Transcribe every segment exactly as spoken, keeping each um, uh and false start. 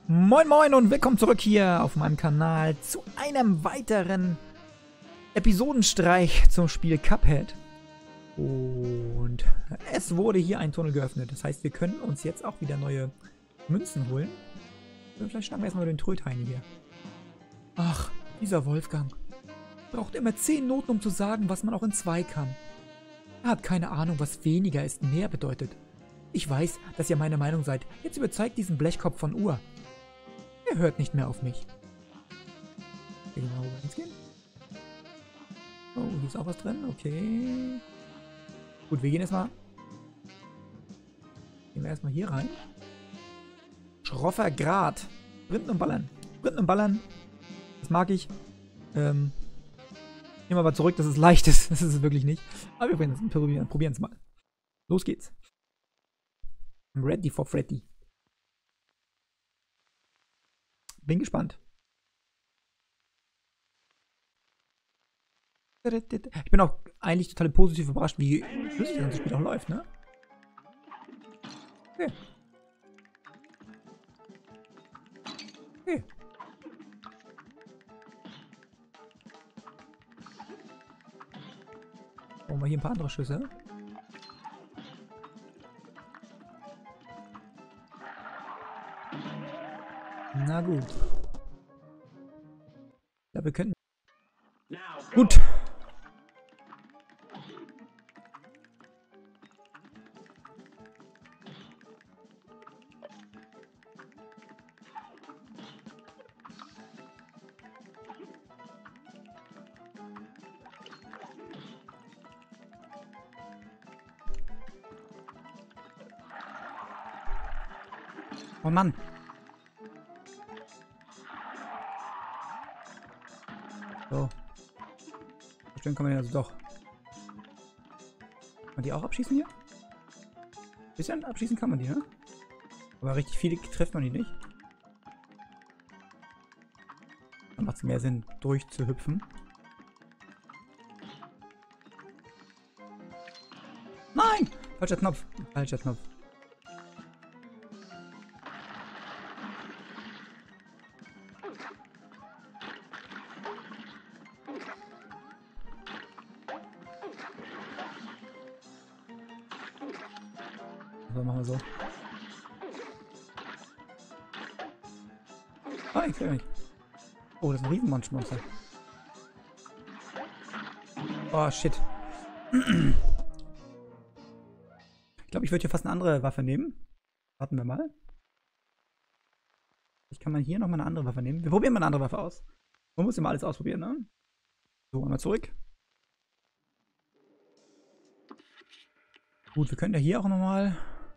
Moin moin und willkommen zurück hier auf meinem Kanal zu einem weiteren Episodenstreich zum Spiel Cuphead. Und es wurde hier ein Tunnel geöffnet. Das heißt, wir können uns jetzt auch wieder neue Münzen holen. Vielleicht schlagen wir erstmal den Trödheini hier. Ach, dieser Wolfgang. Braucht immer zehn Noten, um zu sagen, was man auch in zwei kann. Er hat keine Ahnung, was weniger ist mehr bedeutet. Ich weiß, dass ihr meine Meinung seid. Jetzt überzeugt diesen Blechkopf von Ur. Er hört nicht mehr auf mich. Hier gehen wir mal ins gehen. Oh, hier ist auch was drin. Okay. Gut, wir gehen erstmal. Gehen wir erstmal hier rein. Schroffer Grat. Sprinten und Ballern. Sprinten und Ballern. Das mag ich. Ähm. Nehmen wir aber zurück, dass es leicht ist. Das ist es wirklich nicht. Aber wir probieren es mal. Los geht's. I'm ready for Freddy. Bin gespannt. Ich bin auch eigentlich total positiv überrascht, wie flüssig das ganze Spiel auch läuft, ne? Okay. Okay. Brauchen wir hier ein paar andere Schüsse. Na gut. Ja, wir können. Gut. Oh Mann. So. Bestimmt kann man ja also doch. Kann man die auch abschießen hier? Ein bisschen abschießen kann man die, ne? Aber richtig viele trifft man die nicht. Dann macht es mehr Sinn, durchzuhüpfen. Nein! Falscher Knopf. Falscher Knopf. So, machen wir so. Ah, ich sehe nicht. Oh, das ist ein Riesenmonster. Oh, shit. Ich glaube, ich würde hier fast eine andere Waffe nehmen. Warten wir mal. Ich kann mal hier nochmal eine andere Waffe nehmen. Wir probieren mal eine andere Waffe aus. Man muss immer alles ausprobieren, ne? So, einmal zurück. Gut, wir können ja hier auch nochmal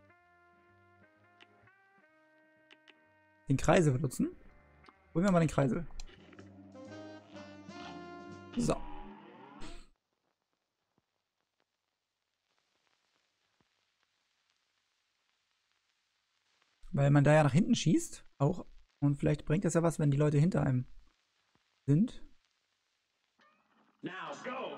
den Kreisel benutzen. Probieren wir mal den Kreisel. So. Weil man da ja nach hinten schießt, auch. Und vielleicht bringt das ja was, wenn die Leute hinter einem sind. Now go.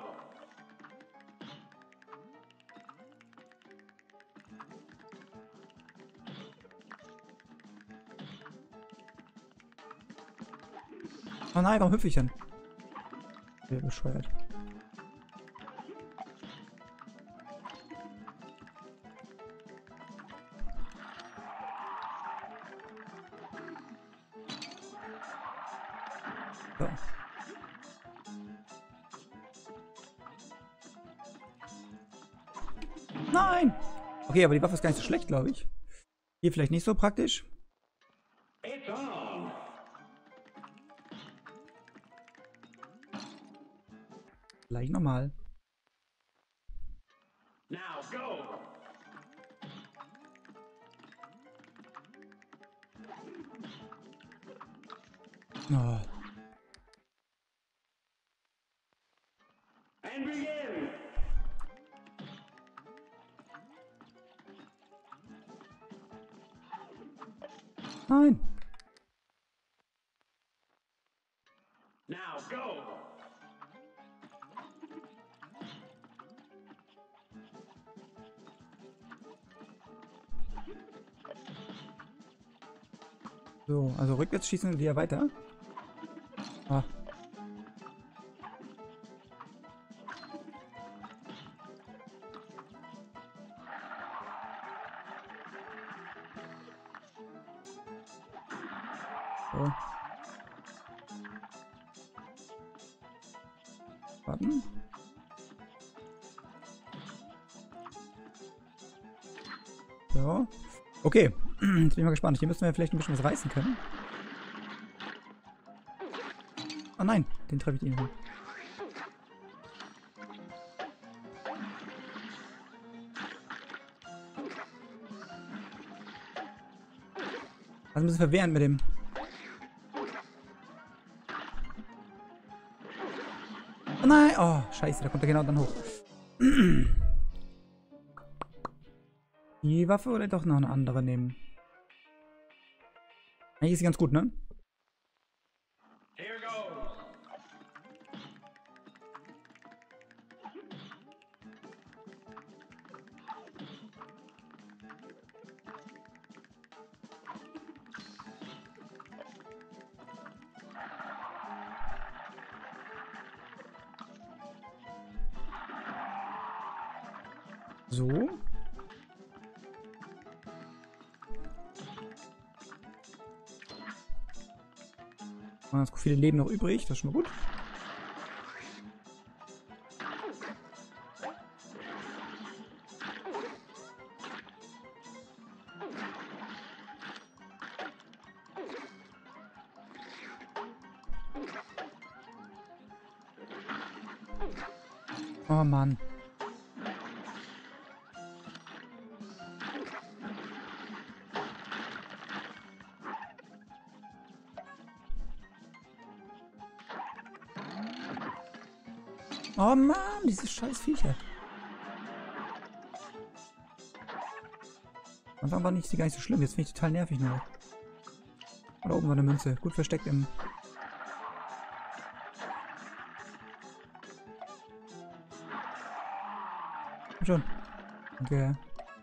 Oh nein, warum hüpfe ich denn? Sehr bescheuert. So. Nein! Okay, aber die Waffe ist gar nicht so schlecht, glaube ich. Hier vielleicht nicht so praktisch. Gleich nochmal. Now go. Oh. And begin. Nein. Now go. So, also rückwärts schießen wir weiter. Ah. So. Warten. So. Okay. Jetzt bin ich mal gespannt. Hier müssen wir vielleicht ein bisschen was reißen können. Oh nein, den treffe ich irgendwie. Also ein bisschen verwehrend mit dem. Oh nein! Oh, scheiße, da kommt er genau dann hoch. Die Waffe oder doch noch eine andere nehmen? Eigentlich ist sie ganz gut, ne? So. Ganz viele Leben noch übrig, das ist schon mal gut. Oh Mann. Oh Mann, diese scheiß Viecher. Am Anfang war nicht, gar nicht so schlimm, jetzt finde ich total nervig nur. Da oben war eine Münze, gut versteckt im... Komm schon. Okay.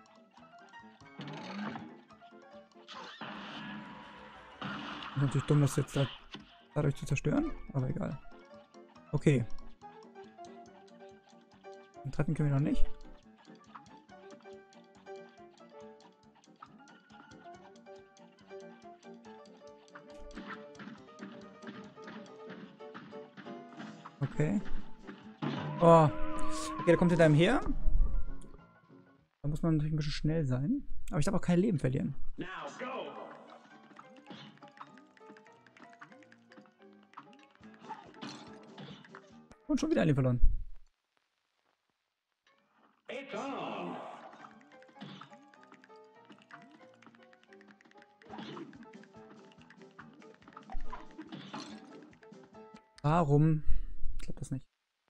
Ist natürlich dumm, das jetzt da, dadurch zu zerstören, aber egal. Okay. Den treffen können wir noch nicht. Okay. Oh. Okay, da kommt hinter ihm her. Da muss man natürlich ein bisschen schnell sein. Aber ich darf auch kein Leben verlieren. Und schon wieder ein Leben verloren. Warum? Ich glaube das nicht.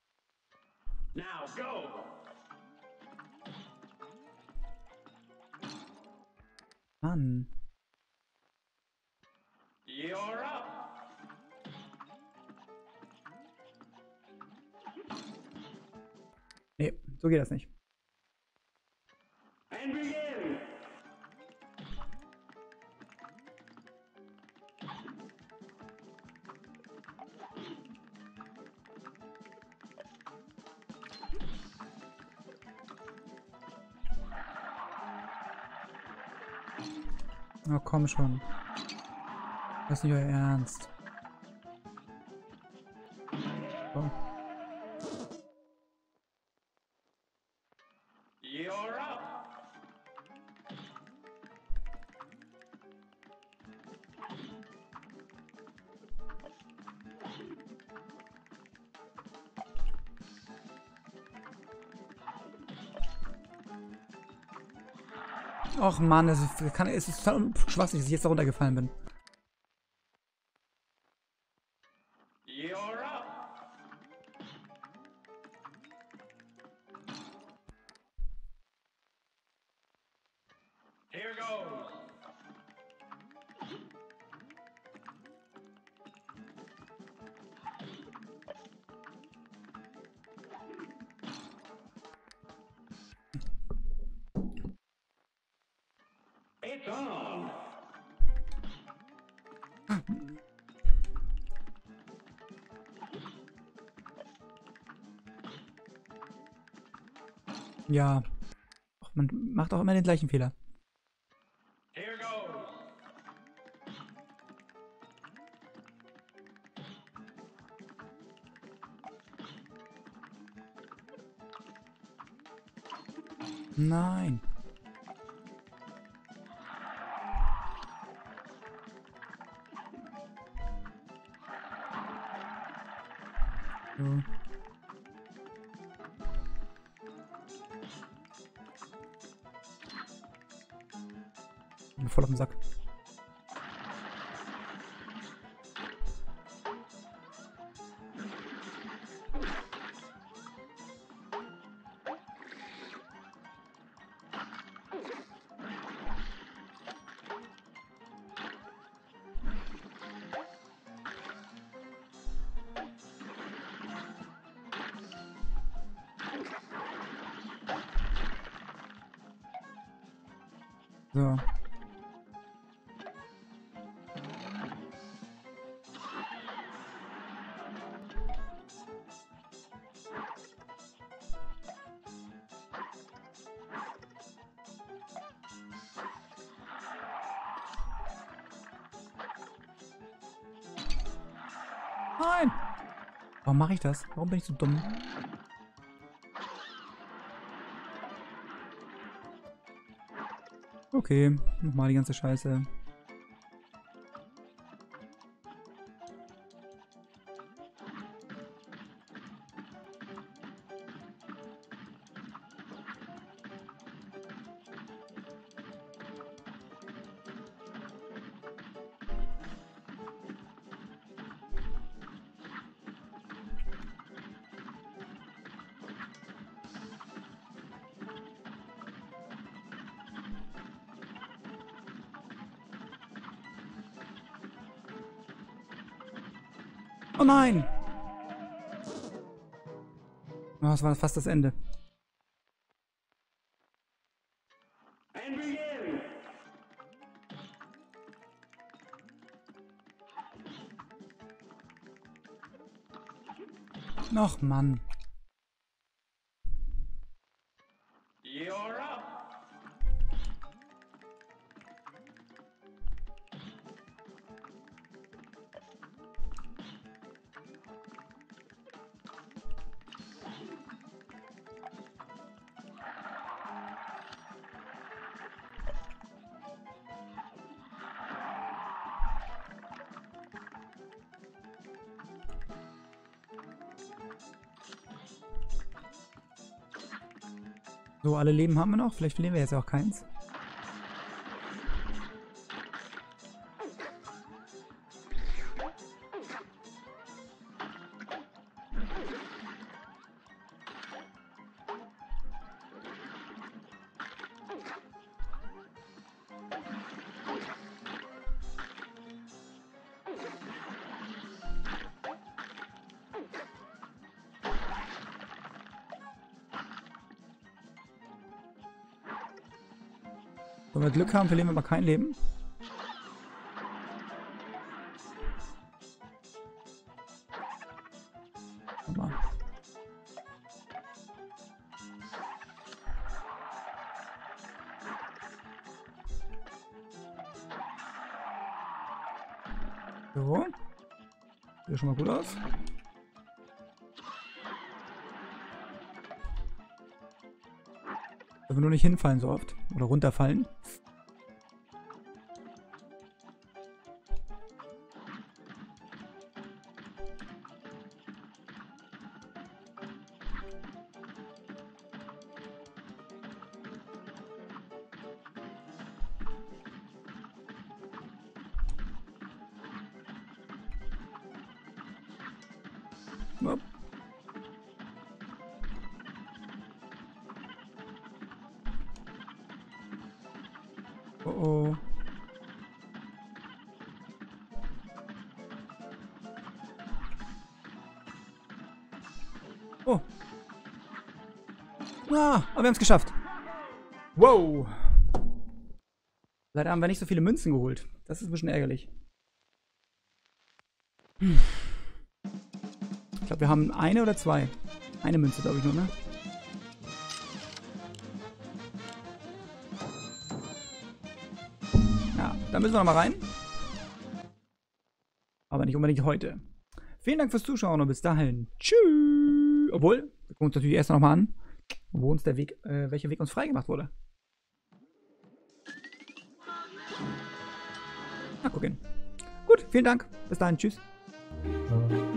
Mann. Nee, so geht das nicht. Oh, komm schon. Das ist nicht euer Ernst. So. Och Mann, es ist, kann, es ist total schwachsinnig, dass ich jetzt da runtergefallen bin. Ja. Ach, man macht auch immer den gleichen Fehler. Nein. So. Ich bin voll auf den Sack. So. Nein! Warum mache ich das? Warum bin ich so dumm? Okay, nochmal die ganze Scheiße. Oh nein! Oh, das war fast das Ende. Ach Mann. So, alle Leben haben wir noch. Vielleicht verlieren wir jetzt auch keins. Wenn wir Glück haben, verlieren wir aber kein Leben. Aber so. Sieht schon mal gut aus. Dass wir nur nicht hinfallen so oft. Oder runterfallen. Oh. Oh oh. Oh. Ah, aber wir haben es geschafft. Wow. Leider haben wir nicht so viele Münzen geholt. Das ist ein bisschen ärgerlich. Ich glaube, wir haben eine oder zwei. Eine Münze, glaube ich, nur, ne? Ja, da müssen wir noch mal rein. Aber nicht unbedingt heute. Vielen Dank fürs Zuschauen und bis dahin. Tschüss. Obwohl, wir gucken uns natürlich erst noch mal an, wo uns der Weg, äh, welcher Weg uns freigemacht wurde. Na, gucken. Gut, vielen Dank. Bis dahin. Tschüss.